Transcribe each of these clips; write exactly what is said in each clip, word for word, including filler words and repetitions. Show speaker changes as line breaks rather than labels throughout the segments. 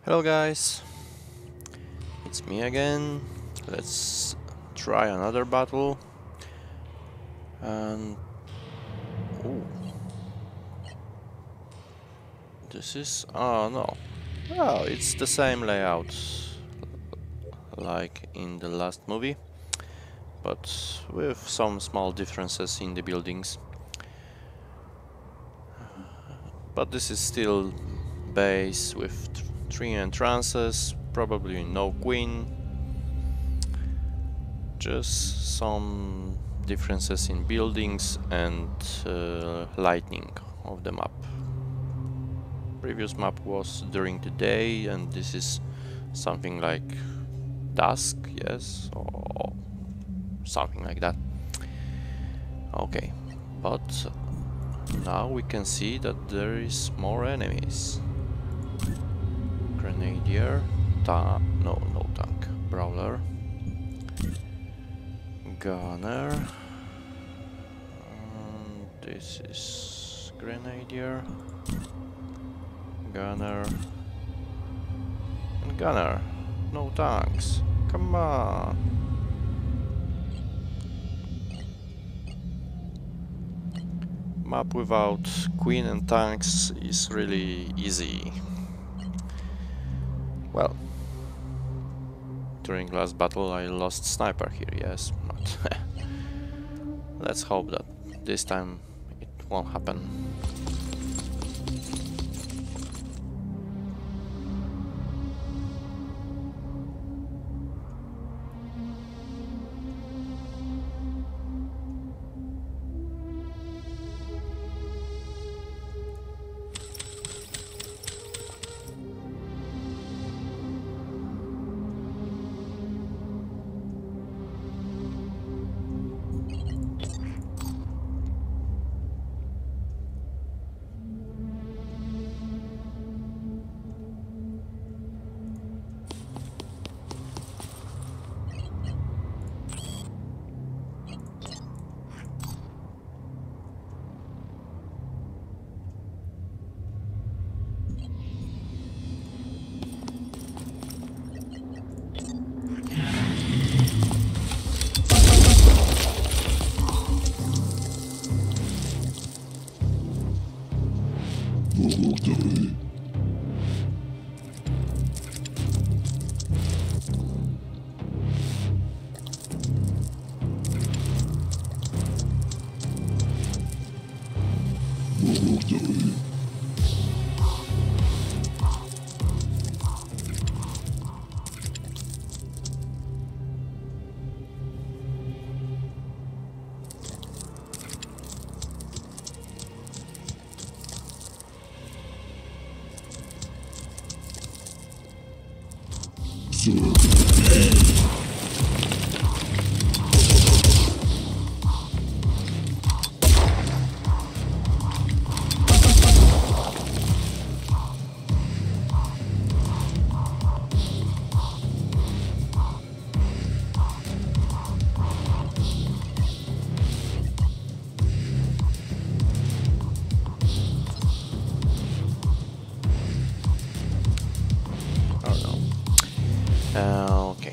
Hello guys, it's me again. Let's try another battle. And ooh, this is oh no, oh it's the same layout like in the last movie, but with some small differences in the buildings. But this is still base with th three entrances, probably no queen. Just some differences in buildings and uh, lighting of the map. Previous map was during the day, and this is something like dusk, yes, or something like that. Okay, but now we can see that there is more enemies. Grenadier, ta no, no tank, brawler, gunner, and this is grenadier, gunner, and gunner. No tanks, come on. Map without queen and tanks is really easy. Well, during last battle I lost sniper here, yes, but let's hope that this time it won't happen. Uh, okay.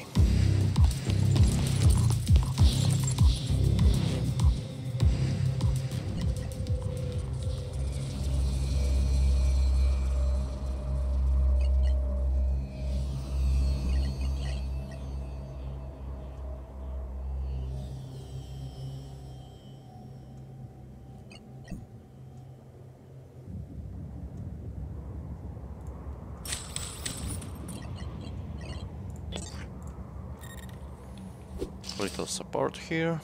Little support here.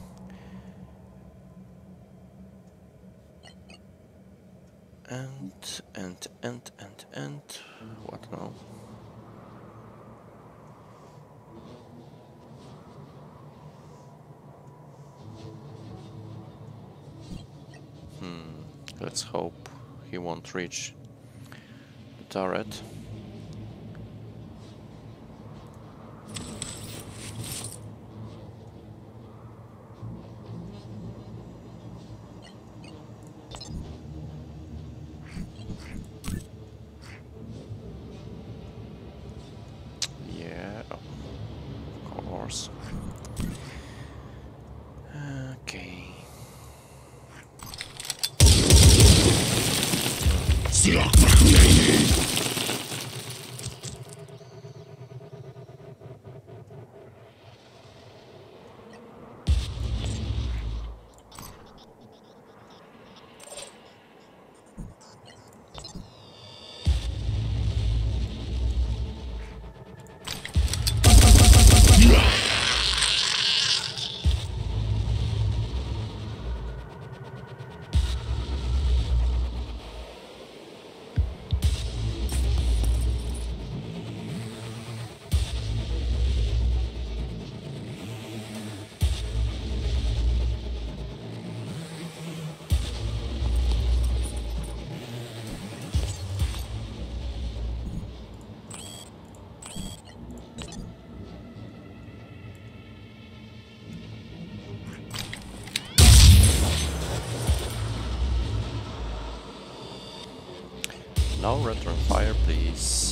And, and, and, and, and, what now? Hmm, let's hope he won't reach the turret. No return fire, please.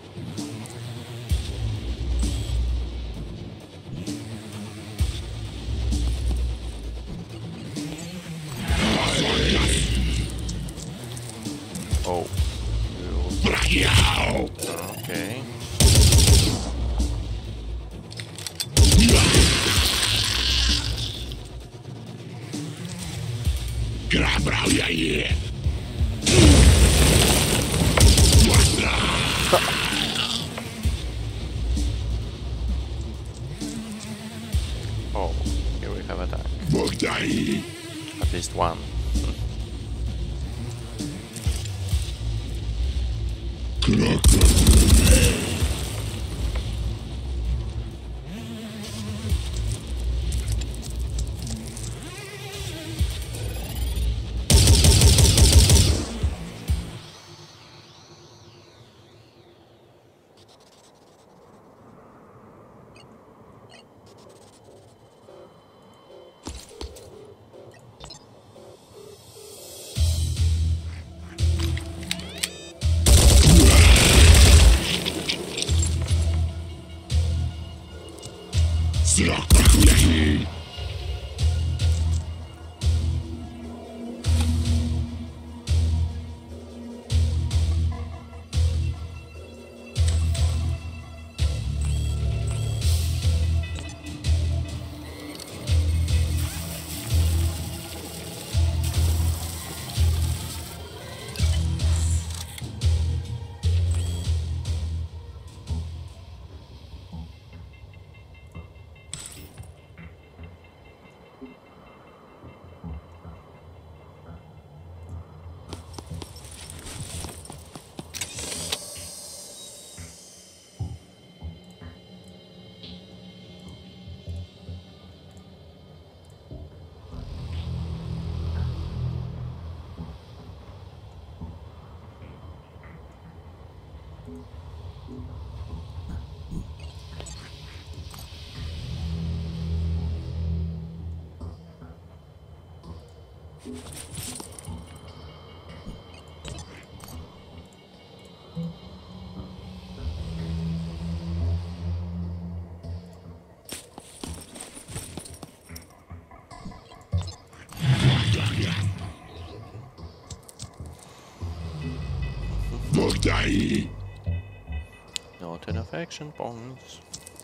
Oh. You... Okay. Oh, here we have attack. At least one. Not enough action points.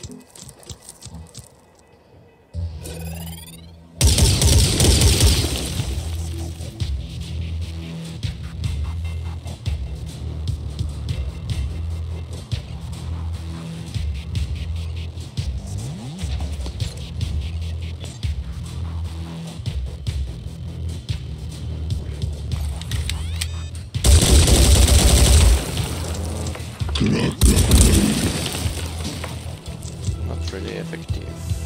Not really effective.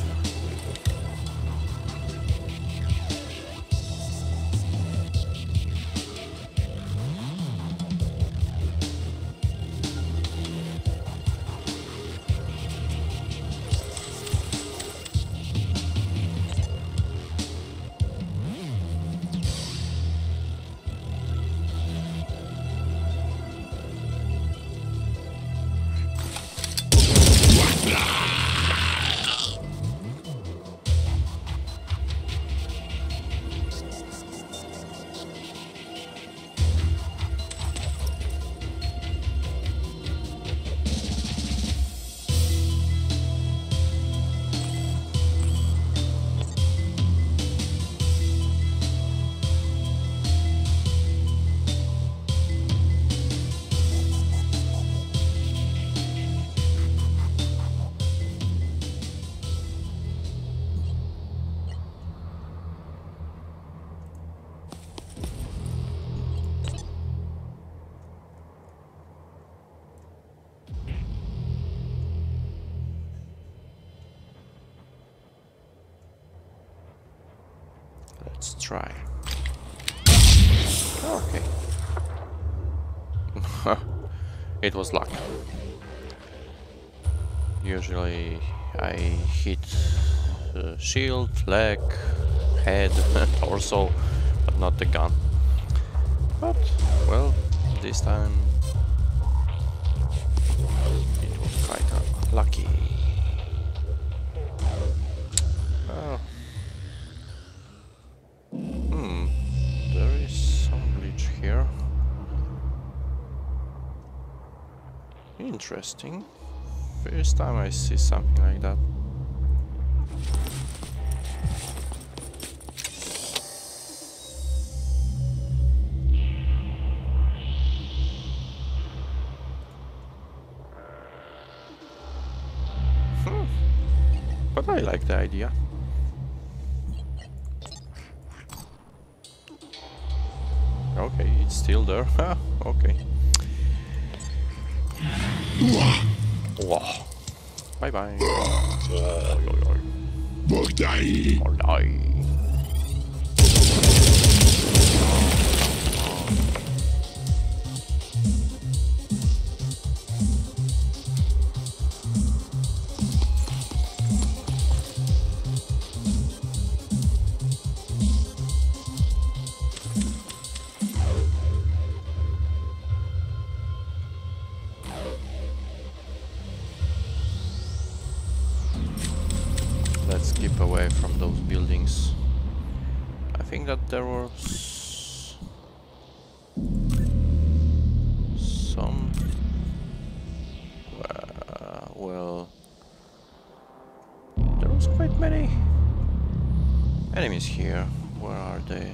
Let's try. Okay. It was luck. Usually I hit uh, shield, leg, head, torso, but not the gun. But, well, this time Interesting. First time I see something like that. Hmm. But I like the idea. Okay, it's still there. Ah, okay. Wow. Bye bye.
Bogdai.
Mordai. Let's keep away from those buildings. I think that there was some uh, well, there was quite many enemies here. Where are they?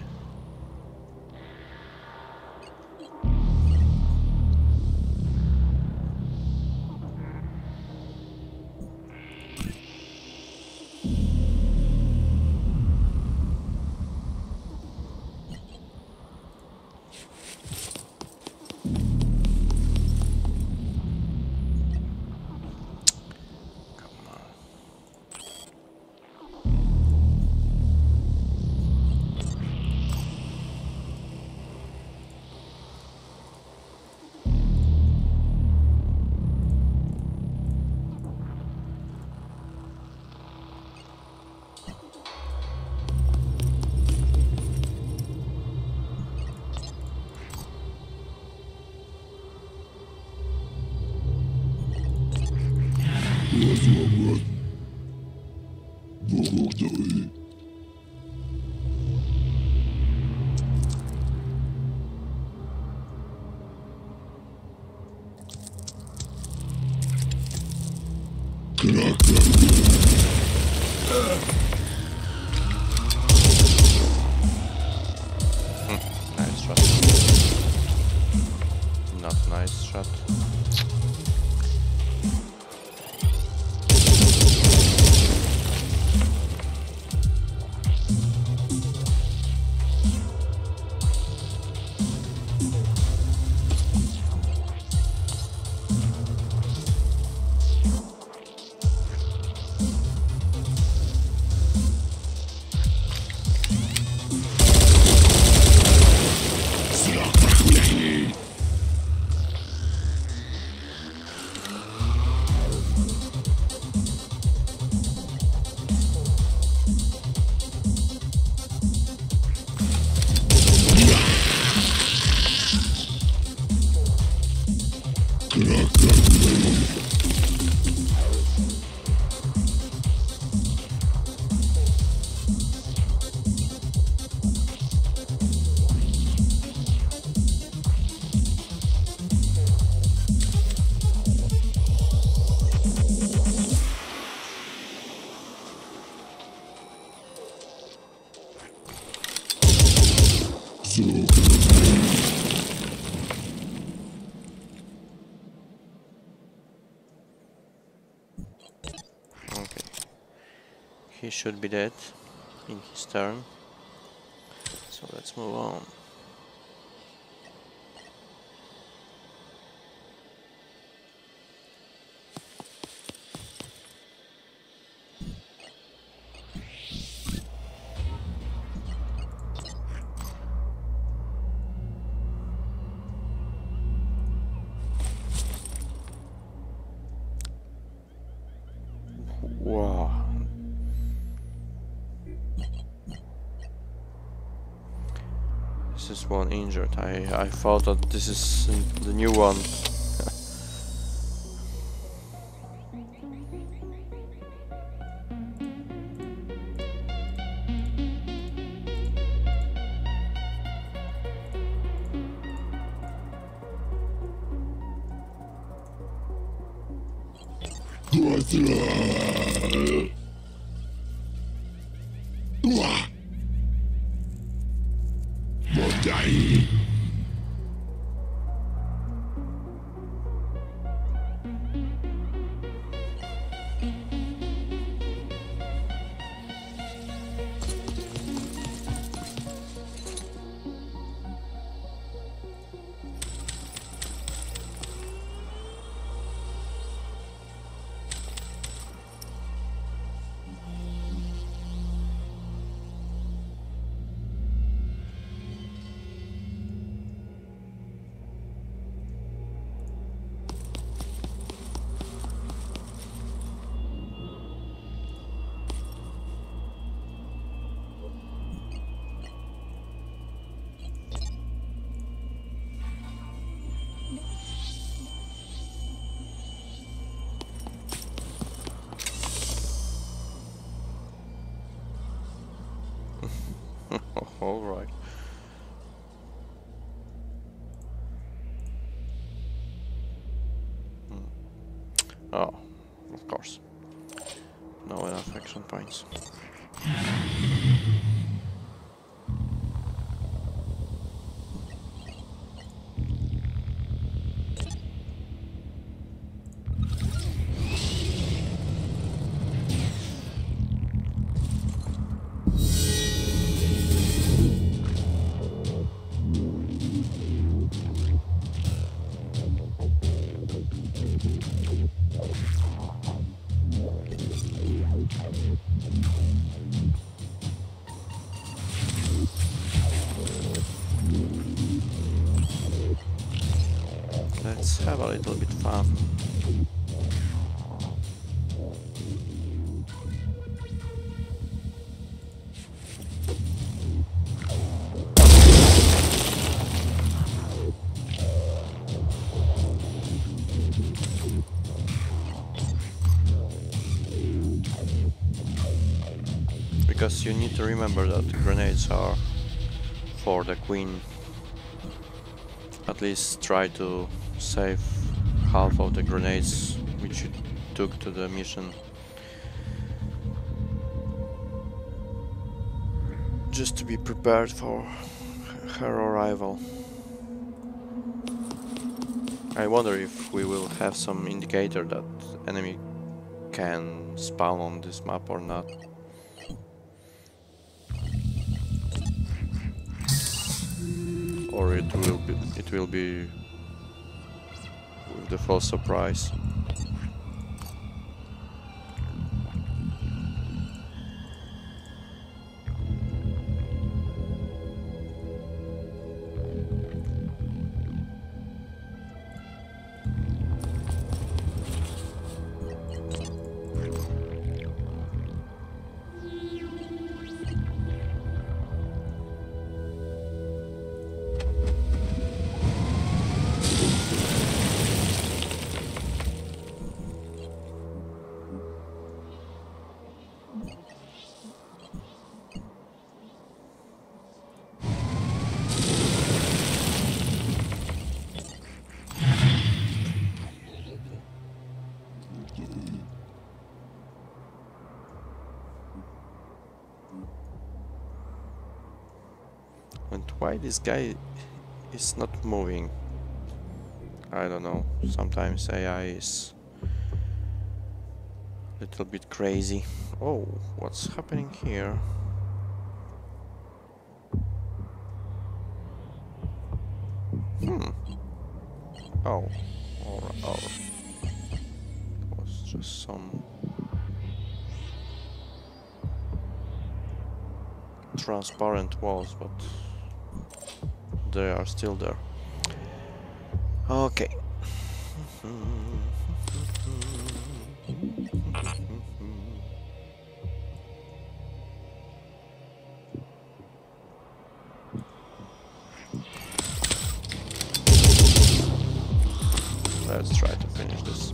Nice shot. Not nice shot. He should be dead in his turn, so let's move on. Wow. This is one injured. I, I thought that this is the new one. All right. Hmm. Oh, of course. No enough action points. Let's have a little bit fun. Because you need to remember that grenades are for the queen. At least try to save half of the grenades which you took to the mission. Just to be prepared for her arrival. I wonder if we will have some indicator that enemy can spawn on this map or not. Or it will be it will be with the full surprise. And why this guy is not moving? I don't know. Sometimes A I is a little bit crazy. Oh, what's happening here? Hmm. Oh. Alright. Oh. It was just some transparent walls, but they are still there. Okay. Let's try to finish this.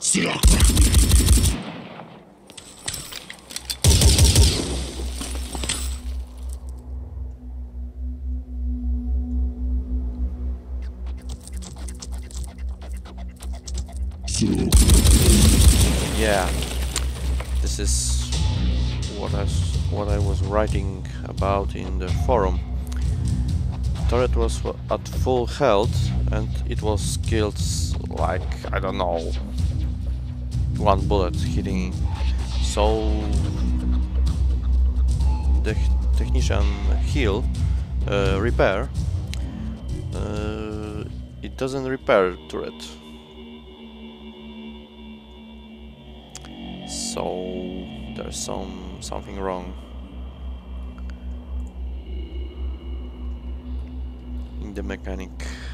Yeah, this is what I what I was writing about in the forum. Turret was at full health and it was killed like, I don't know, one bullet hitting. So the technician heal, uh, repair, uh, it doesn't repair turret. So there's some something wrong in the mechanic.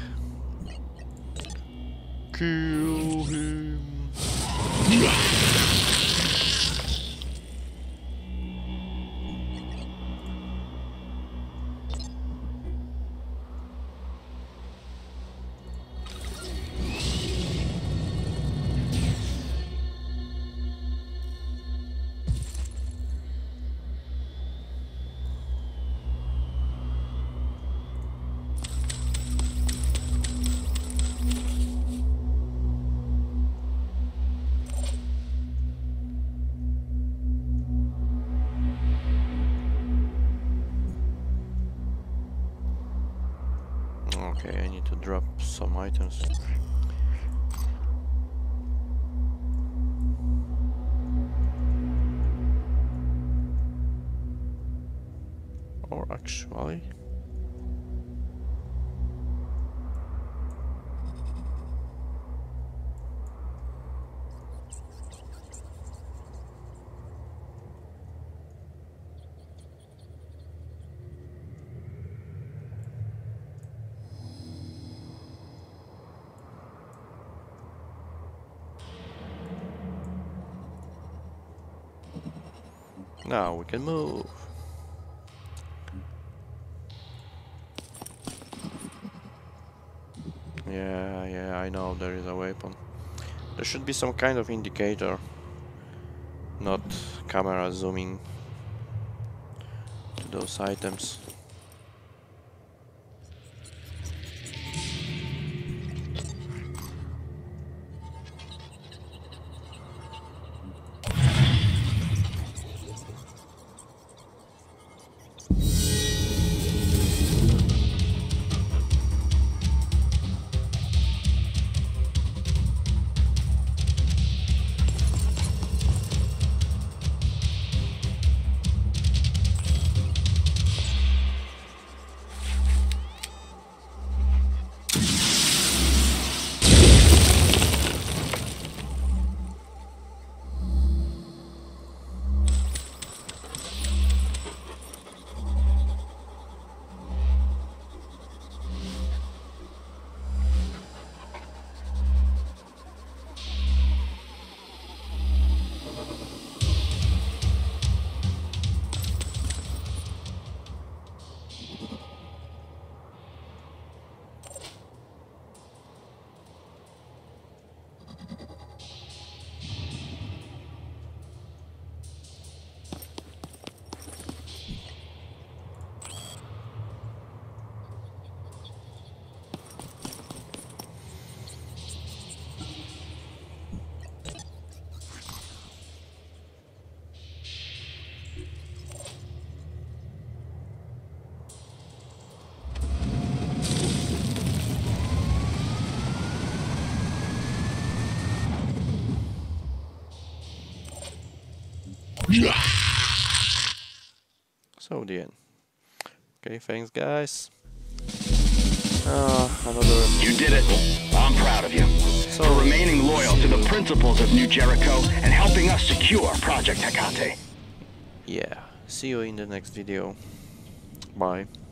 Kill him. Okay, I need to drop some items. Or actually... Now we can move. Yeah, yeah, I know there is a weapon. There should be some kind of indicator, not camera zooming to those items. So the end. Okay, thanks guys. Uh, another...
You did it. I'm proud of you.
So,
for remaining loyal to the principles of New Jericho and helping us secure Project Hecate.
Yeah, see you in the next video. Bye.